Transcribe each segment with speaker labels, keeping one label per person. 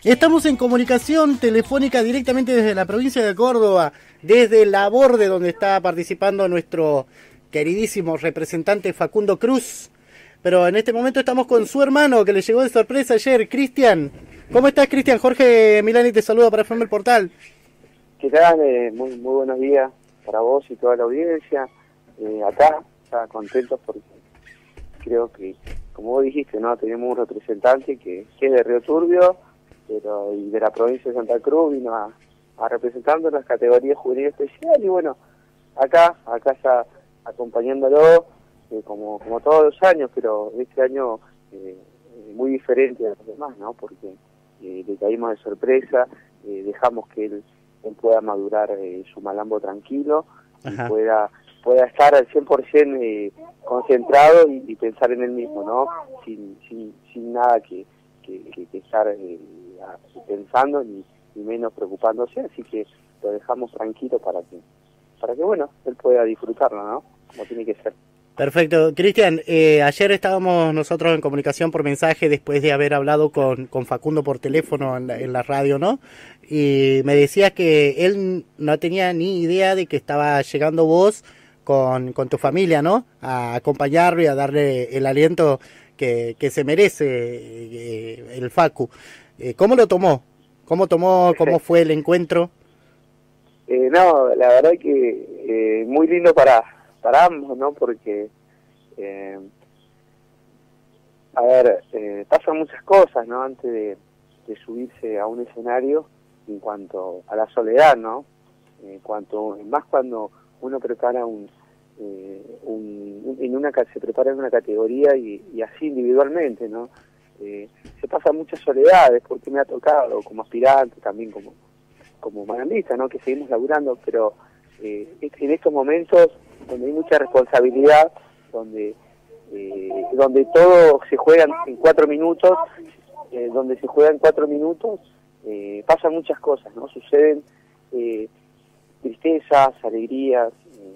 Speaker 1: Estamos en comunicación telefónica directamente desde la provincia de Córdoba, desde Laborde, donde está participando nuestro queridísimo representante Facundo Cruz. Pero en este momento estamos con su hermano, que le llegó de sorpresa ayer, Cristian. ¿Cómo estás, Cristian? Jorge Milani te saluda para FM El Portal.
Speaker 2: ¿Qué tal? Muy buenos días para vos y toda la audiencia. Acá, contentos porque creo que, como vos dijiste, ¿no? Tenemos un representante que es de Río Turbio, pero y de la provincia de Santa Cruz, vino a representando las categorías juvenil especial, y bueno, acá está acompañándolo como todos los años, pero este año muy diferente a los demás, ¿no? Porque le caímos de sorpresa, dejamos que él pueda madurar su malambo tranquilo. Ajá. Y pueda estar al 100% concentrado y pensar en él mismo, ¿no? Sin nada que estar pensando ni menos preocupándose, así que lo dejamos tranquilo para que bueno, él pueda disfrutarlo, ¿no? Como tiene que ser.
Speaker 1: Perfecto. Cristian, ayer estábamos nosotros en comunicación por mensaje después de haber hablado con Facundo por teléfono en la radio, ¿no? Y me decías que él no tenía ni idea de que estaba llegando vos con tu familia, ¿no? A acompañarlo y a darle el aliento que se merece el Facu. ¿Cómo lo tomó? ¿Cómo fue el encuentro?
Speaker 2: No, la verdad que muy lindo para ambos, ¿no? Porque, pasan muchas cosas, ¿no? Antes de subirse a un escenario en cuanto a la soledad, ¿no? Más cuando uno prepara se prepara en una categoría y así individualmente, ¿no? Se pasan muchas soledades, porque me ha tocado como aspirante, también como malambista, ¿no? Que seguimos laburando, pero en estos momentos donde hay mucha responsabilidad, donde todo se juega en 4 minutos, pasan muchas cosas, ¿no? Suceden tristezas, alegrías,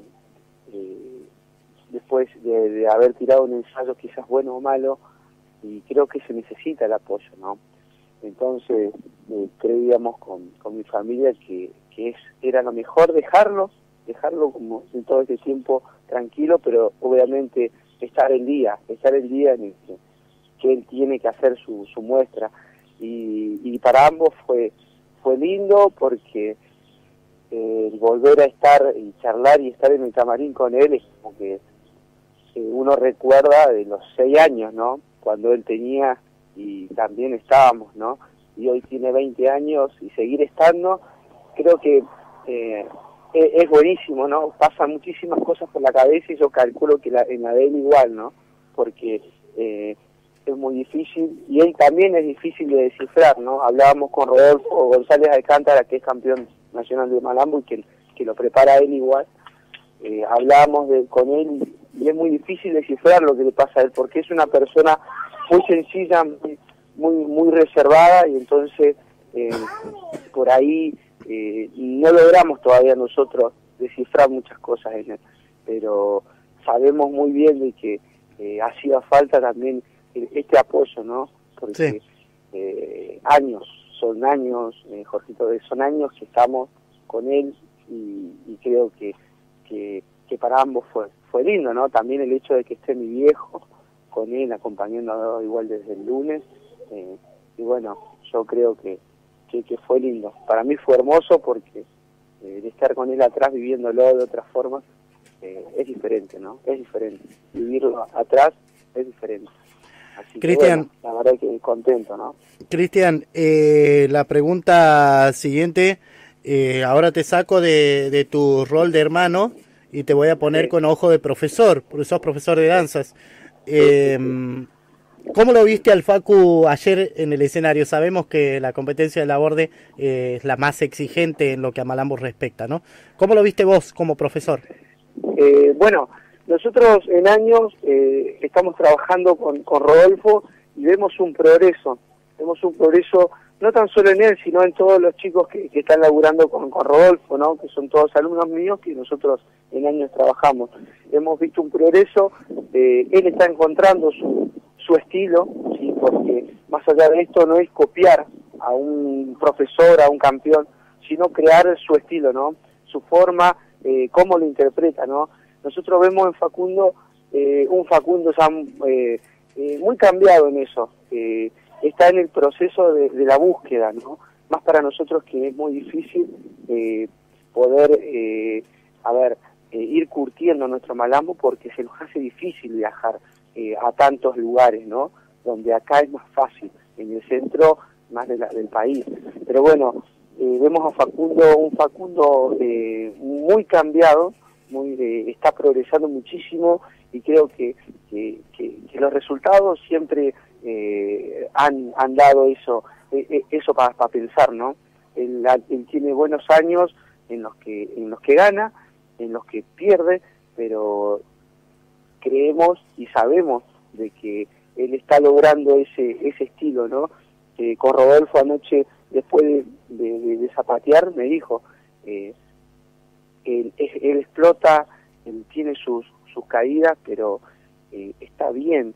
Speaker 2: después de haber tirado un ensayo quizás bueno o malo, y creo que se necesita el apoyo, ¿no? Entonces creíamos con mi familia que era lo mejor dejarlo como en todo este tiempo tranquilo, pero obviamente estar el día en el que él tiene que hacer su muestra, y para ambos fue lindo, porque volver a estar y charlar y estar en el camarín con él es como que uno recuerda de los 6 años, ¿no? Cuando él tenía y también estábamos, ¿no? Y hoy tiene 20 años y seguir estando, creo que es buenísimo, ¿no? Pasan muchísimas cosas por la cabeza, y yo calculo que en la de él igual, ¿no? Porque es muy difícil, y él también es difícil de descifrar, ¿no? Hablábamos con Rodolfo González Alcántara, que es campeón nacional de malambo, y que lo prepara él igual. Hablábamos con él, y es muy difícil descifrar lo que le pasa a él, porque es una persona muy sencilla, muy reservada, y entonces por ahí no logramos todavía nosotros descifrar muchas cosas en él, pero sabemos muy bien de que hacía falta también este apoyo, ¿no? Porque son años, Jorgito, son años que estamos con él, y creo que para ambos fue lindo, ¿no? También el hecho de que esté mi viejo con él, acompañándolo igual desde el lunes, y bueno, yo creo que fue lindo. Para mí fue hermoso, porque de estar con él atrás, viviéndolo de otra forma, es diferente, ¿no? Es diferente. Vivirlo atrás es diferente. Así
Speaker 1: Cristian,
Speaker 2: que, bueno, la verdad que contento, ¿no?
Speaker 1: Cristian, la pregunta siguiente, ahora te saco de tu rol de hermano y te voy a poner con ojo de profesor, porque sos profesor de danzas. ¿Cómo lo viste al Facu ayer en el escenario? Sabemos que la competencia de Laborde es la más exigente en lo que a malambo respecta, ¿no? ¿Cómo lo viste vos como profesor?
Speaker 2: Bueno, nosotros en años estamos trabajando con Rodolfo, y vemos un progreso no tan solo en él, sino en todos los chicos que están laburando con Rodolfo, ¿no? Que son todos alumnos míos que nosotros en años trabajamos. Hemos visto un progreso, él está encontrando su estilo, ¿sí? Porque más allá de esto no es copiar a un profesor, a un campeón, sino crear su estilo, ¿no? Su forma, cómo lo interpreta, ¿no? Nosotros vemos en Facundo un Facundo ya muy cambiado en eso. Está en el proceso de la búsqueda, ¿no? Más para nosotros que es muy difícil poder, ir curtiendo nuestro malambo porque se nos hace difícil viajar a tantos lugares, ¿no? Donde acá es más fácil, en el centro más del país. Pero bueno, vemos a Facundo, un Facundo muy cambiado, está progresando muchísimo y creo que los resultados siempre han dado eso para pensar, ¿no? Él tiene buenos años en los que gana, en los que pierde, pero creemos y sabemos de que él está logrando ese estilo, ¿no? Con Rodolfo anoche, después de zapatear, me dijo, él explota, él tiene sus caídas, pero está bien.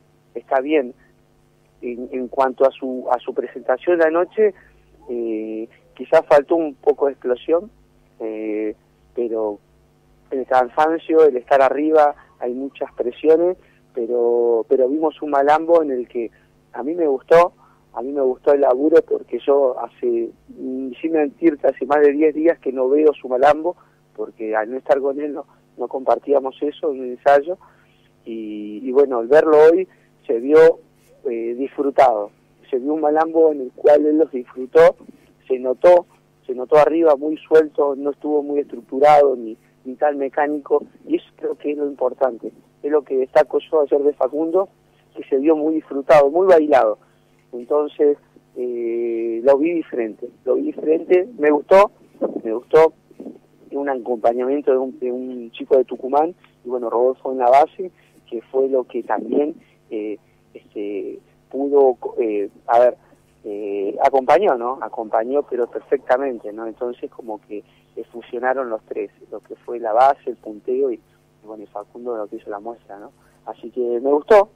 Speaker 2: En cuanto a su presentación de anoche, quizás faltó un poco de explosión, pero el cansancio, el estar arriba, hay muchas presiones, pero vimos un malambo en el que a mí me gustó el laburo, porque yo sin mentirte, hace más de 10 días que no veo su malambo, porque al no estar con él no compartíamos eso en un ensayo, y bueno, al verlo hoy se vio disfrutado, se vio un malambo en el cual él los disfrutó, se notó arriba muy suelto, no estuvo muy estructurado ni tan mecánico, y eso creo que es lo importante, es lo que destaco yo ayer de Facundo, que se vio muy disfrutado, muy bailado. Entonces lo vi diferente, me gustó un acompañamiento de un chico de Tucumán, y bueno, Rodolfo en la base, que fue lo que también pudo, acompañó pero perfectamente, ¿no? Entonces como que fusionaron los tres, lo que fue la base, el punteo y bueno, y Facundo lo que hizo la muestra, ¿no? Así que me gustó,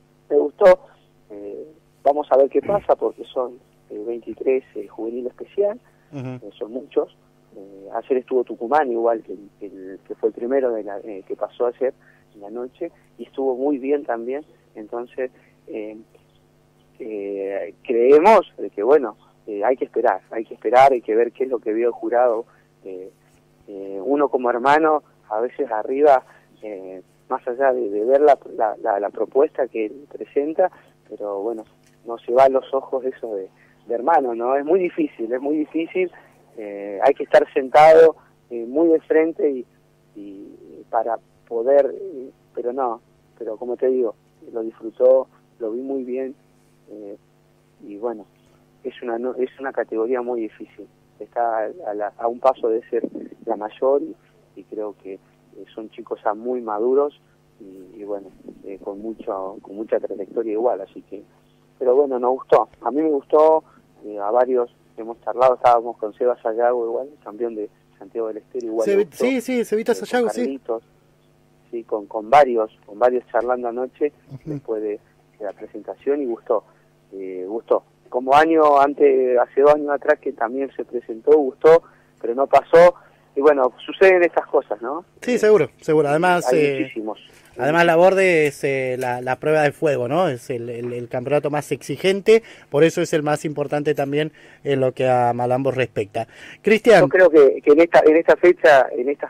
Speaker 2: vamos a ver qué pasa, porque son 23 juvenil especial, son muchos. Ayer estuvo Tucumán, igual que fue el primero que pasó ayer en la noche, y estuvo muy bien también. Entonces creemos de que bueno, hay que esperar, hay que ver qué es lo que vio el jurado. Uno como hermano, a veces arriba, más allá de ver la propuesta que él presenta, pero bueno, no se va a los ojos eso de hermano, ¿no? Es muy difícil, hay que estar sentado muy de frente y para poder, pero como te digo, lo disfrutó, lo vi muy bien, y bueno, es una categoría muy difícil, está a un paso de ser la mayor, y creo que son chicos ya muy maduros y bueno, con mucha trayectoria igual, así que, pero bueno, nos gustó, a mí me gustó, a varios hemos charlado, estábamos con Seba Sayago igual, campeón de Santiago del Estero igual.
Speaker 1: Sí, Sebita Sayago, sí.
Speaker 2: Sí, con varios charlando anoche, después de la presentación, y gustó. Como hace 2 años atrás que también se presentó, gustó, pero no pasó, y bueno, suceden estas cosas, ¿no?
Speaker 1: Sí, seguro. Además, además la Borde es la prueba de fuego, ¿no? Es el campeonato más exigente, por eso es el más importante también en lo que a malambo respecta. Cristian,
Speaker 2: yo creo que en esta fecha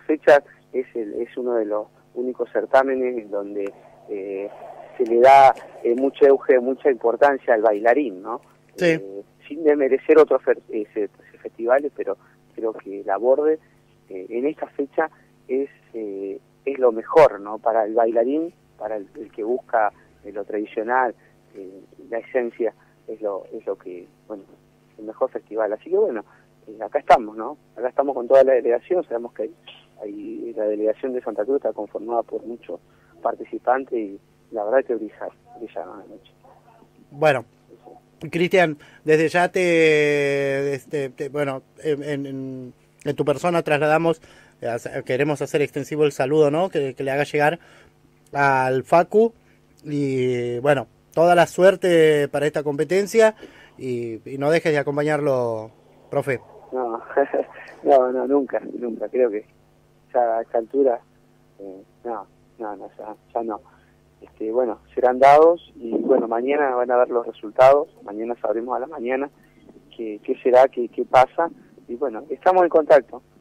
Speaker 2: es uno de los únicos certámenes en donde se le da mucho auge, mucha importancia al bailarín, ¿no?
Speaker 1: Sí.
Speaker 2: Sin desmerecer otros festivales, pero creo que la Borde en esta fecha es lo mejor, ¿no? Para el bailarín, para el que busca lo tradicional, la esencia, es lo que, bueno, el mejor festival. Así que bueno, acá estamos, ¿no? Acá estamos con toda la delegación, sabemos que la delegación de Santa Cruz está conformada por muchos participantes y la verdad que brilla la noche.
Speaker 1: Bueno, Cristian, desde ya en tu persona trasladamos, queremos hacer extensivo el saludo, ¿no? Que le haga llegar al Facu, y bueno, toda la suerte para esta competencia, y no dejes de acompañarlo, profe.
Speaker 2: No, no, nunca, creo que ya a esta altura, no, ya no. Bueno, serán dados y bueno, mañana van a ver los resultados, mañana sabremos a la mañana qué será, qué pasa, y bueno, estamos en contacto.